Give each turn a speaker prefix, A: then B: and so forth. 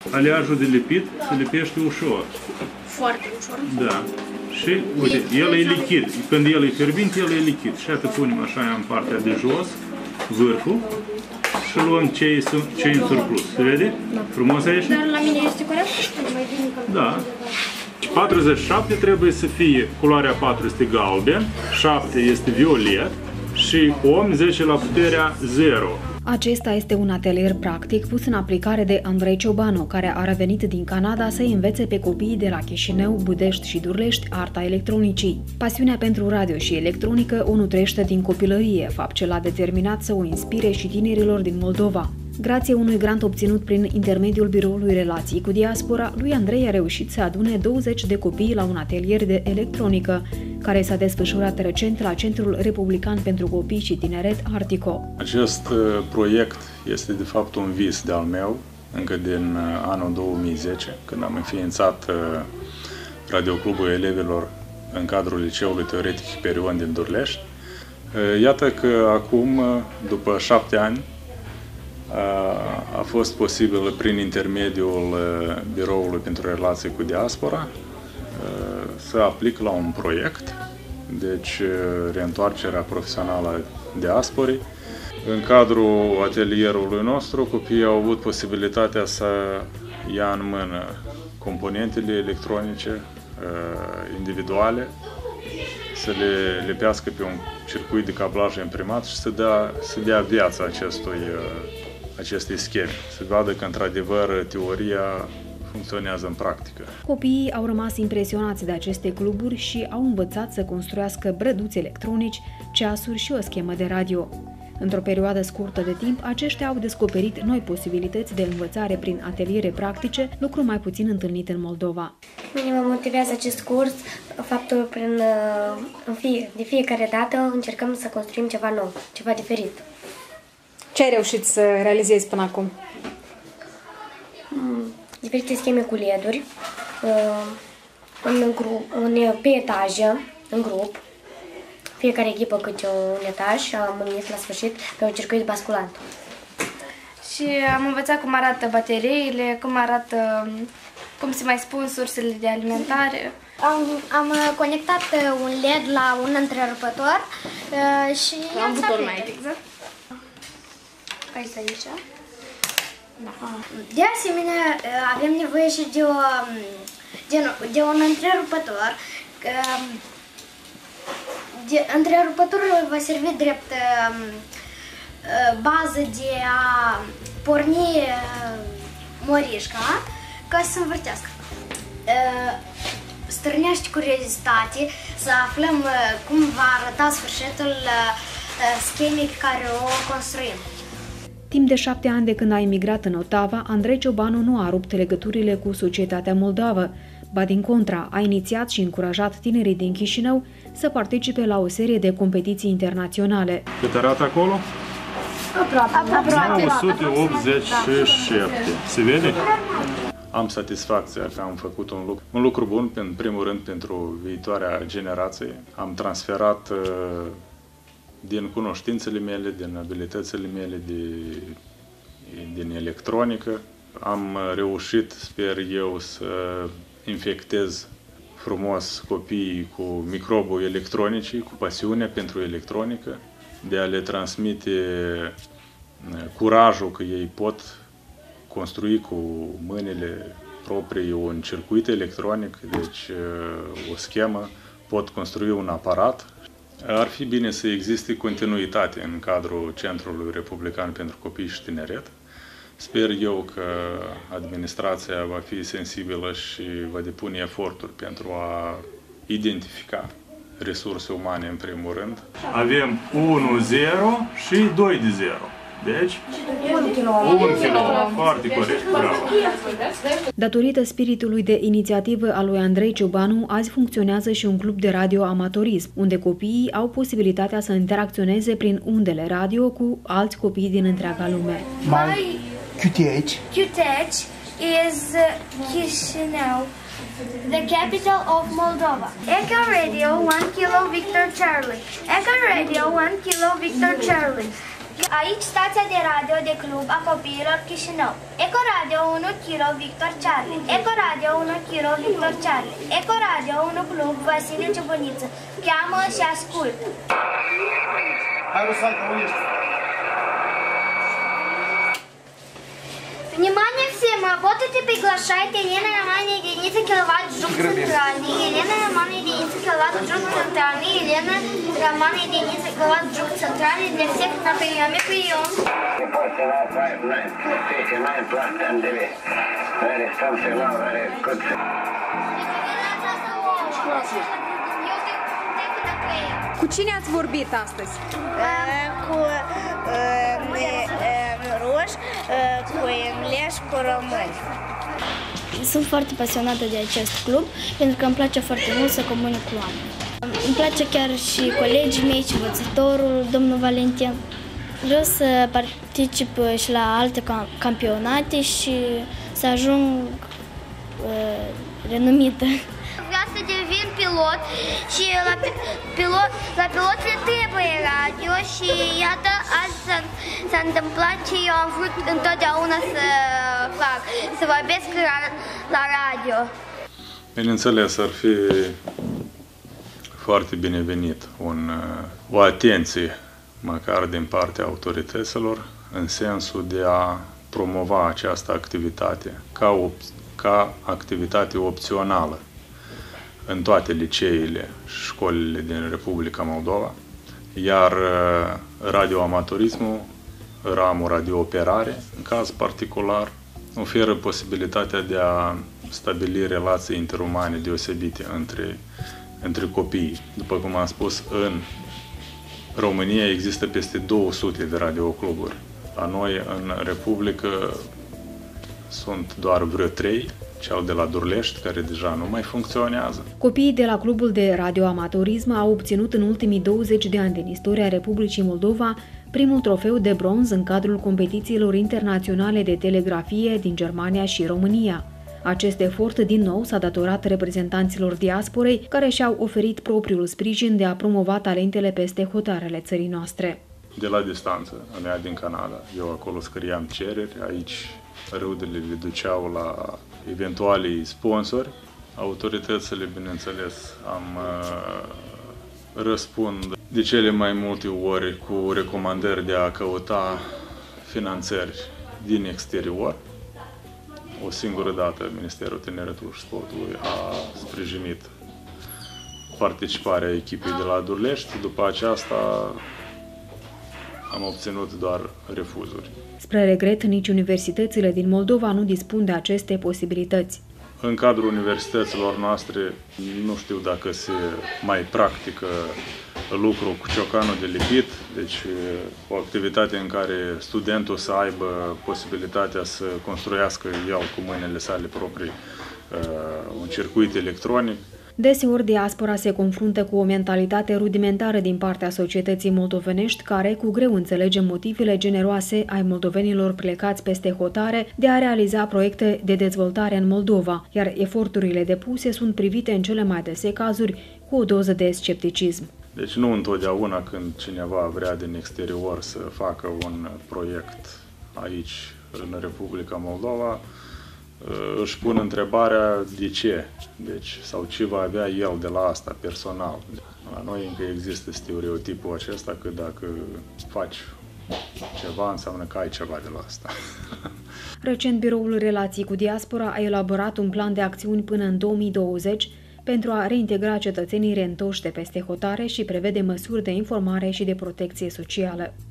A: aleajul de lipit se lipește ușor.
B: Foarte ușor.
A: Da. Și, uite, el e lichid. Când el e fierbinte, el e lichid. Și atât punem așa în partea de jos, vârful, și luăm ce e în surplus. Se vede? Frumos aici?
B: Dar la mine este corect?
A: Da. 47 trebuie să fie, culoarea 4 este galben, 7 este violet și om 10 la puterea 0.
C: Acesta este un atelier practic pus în aplicare de Andrei Ciobanu, care a revenit din Canada să învețe pe copiii de la Chișinău, Budești și Durlești arta electronicii. Pasiunea pentru radio și electronică o nutrește din copilărie, fapt ce l-a determinat să o inspire și tinerilor din Moldova. Grație unui grant obținut prin intermediul Biroului Relații cu Diaspora, lui Andrei a reușit să adune 20 de copii la un atelier de electronică, care s-a desfășurat recent la Centrul Republican pentru Copii și Tineret Artico.
D: Acest proiect este de fapt un vis de-al meu, încă din anul 2010, când am înființat Radioclubul Elevilor în cadrul Liceului Teoretic Hiperion din Durlești. Iată că acum, după 7 ani, a fost posibil prin intermediul Biroului pentru Relații cu Diaspora să aplic la un proiect, deci reîntoarcerea profesională a diasporii. În cadrul atelierului nostru, copiii au avut posibilitatea să ia în mână componentele electronice individuale, să le lipească pe un circuit de cablaj imprimat și să dea viață acestei scheme, să vadă că într-adevăr teoria funcționează în practică.
C: Copiii au rămas impresionați de aceste cluburi și au învățat să construiască brăduți electronici, ceasuri și o schemă de radio. Într-o perioadă scurtă de timp, aceștia au descoperit noi posibilități de învățare prin ateliere practice, lucru mai puțin întâlnit în Moldova.
B: Mine mă motivează acest curs, faptul de fiecare dată încercăm să construim ceva nou, ceva diferit.
E: Ce ai reușit să realizezi până acum?
B: Diferite scheme cu LED-uri, pe etaje, în grup. Fiecare echipă câte un etaj și am învățat la sfârșit pe un circuit basculant.
F: Și am învățat cum arată bateriile, cum se mai spun sursele de alimentare.
G: Am conectat un LED la un întrerupător și
F: am buton mai exact. Aici.
G: Da. De asemenea, avem nevoie și de un întrerupător. Întrerupătorul va servi drept bază de a porni morișca ca să se învârtească. Strânește curiozitate să aflăm cum va arăta sfârșitul schemei pe care o construim.
C: Timp de 7 ani de când a emigrat în Ottawa, Andrei Ciobanu nu a rupt legăturile cu societatea moldavă, ba din contra, a inițiat și încurajat tinerii din Chișinău să participe la o serie de competiții internaționale.
A: Cât arată acolo?
G: Aproape.
A: 987. Se vede?
D: Am satisfacția că am făcut un lucru bun, în primul rând pentru viitoarea generație. Am transferat din cunoștințele mele, din abilitățile mele din electronică. Am reușit, sper eu, să infectez frumos copiii cu microbul electronicii, cu pasiunea pentru electronică, de a le transmite curajul că ei pot construi cu mâinile proprii un circuit electronic, deci o schemă, pot construi un aparat. Ar fi bine să existe continuitate în cadrul Centrului Republican pentru Copii și Tineret. Sper eu că administrația va fi sensibilă și va depune eforturi pentru a identifica resurse umane în primul rând.
A: Avem 1-0 și 2-0. Deci, 1 kilo. Foarte corect, bravo.
C: Datorită spiritului de inițiativă al lui Andrei Ciobanu, azi funcționează și un club de radio amatorism, unde copiii au posibilitatea să interacționeze prin undele radio cu alți copii din întreaga lume.
G: QTH is Chișinău, the capital of Moldova. Echo Radio 1 Kilo Victor Charlie. Echo Radio 1 Kilo Victor Charlie. Aici stația de radio de club a copiilor Chișinău. Ecoradio 1 Kilo Victor Charlie. Ecoradio 1 Kilo Victor Charlie. Ecoradio 1 Club Vasile Ciobăniță. Cheamă și ascultă.
H: Hai, Rusalca, unde ești?
G: Внимание всем! Работайте, приглашайте Елена Романовна, единица киловатт, жук центральный. Елена Романовна, единица киловатт, жук центральный. Елена Романовна, единица киловатт, жук центральный. Для всех на приеме прием.
E: Cu cine ați vorbit astăzi?
G: Cu ruși, cu englezi, cu români.
I: Sunt foarte pasionată de acest club pentru că îmi place foarte mult să comunic cu oameni. Îmi place chiar și colegii mei, și învățătorul, domnul Valentin. Vreau să particip și la alte campionate și să ajung renumită.
G: Vreau să devin pilot și la pilot le trebuie radio și iată, azi s-a întâmplat ce eu am vrut întotdeauna să fac, să vorbesc la radio.
D: Bineînțeles, ar fi foarte binevenit o atenție, măcar din partea autorităților, în sensul de a promova această activitate ca activitate opțională în toate liceele și școlile din Republica Moldova, iar radioamatorismul, ramul radiooperare, în caz particular, oferă posibilitatea de a stabili relații interumane deosebite între copii. După cum am spus, în România există peste 200 de radiocluburi. La noi, în Republică, sunt doar vreo 3, cel de la Durlești, care deja nu mai funcționează.
C: Copiii de la Clubul de Radioamatorism au obținut în ultimii 20 de ani din istoria Republicii Moldova primul trofeu de bronz în cadrul competițiilor internaționale de telegrafie din Germania și România. Acest efort, din nou, s-a datorat reprezentanților diasporei, care și-au oferit propriul sprijin de a promova talentele peste hotarele țării noastre.
D: De la distanță, a mea din Canada, eu acolo scriam cereri, aici rudele le duceau la eventualii sponsori. Autoritățile, bineînțeles, răspund de cele mai multe ori cu recomandări de a căuta finanțări din exterior. O singură dată Ministerul Tineretului și Sportului a sprijinit participarea echipei de la Durlești. După aceasta am obținut doar refuzuri.
C: Spre regret, nici universitățile din Moldova nu dispun de aceste posibilități.
D: În cadrul universităților noastre nu știu dacă se mai practică lucru cu ciocanul de lipit, deci o activitate în care studentul să aibă posibilitatea să construiască el cu mâinile sale proprii un circuit electronic.
C: Deseori, diaspora se confruntă cu o mentalitate rudimentară din partea societății moldovenești, care cu greu înțelege motivele generoase ai moldovenilor plecați peste hotare de a realiza proiecte de dezvoltare în Moldova, iar eforturile depuse sunt privite în cele mai dese cazuri cu o doză de scepticism.
D: Deci nu întotdeauna când cineva vrea din exterior să facă un proiect aici, în Republica Moldova, își pun întrebarea de ce, deci, sau ce va avea el de la asta personal. La noi încă există stereotipul acesta că dacă faci ceva, înseamnă că ai ceva de la asta.
C: Recent, Biroul Relații cu Diaspora a elaborat un plan de acțiuni până în 2020 pentru a reintegra cetățenii reîntoși de peste hotare și prevede măsuri de informare și de protecție socială.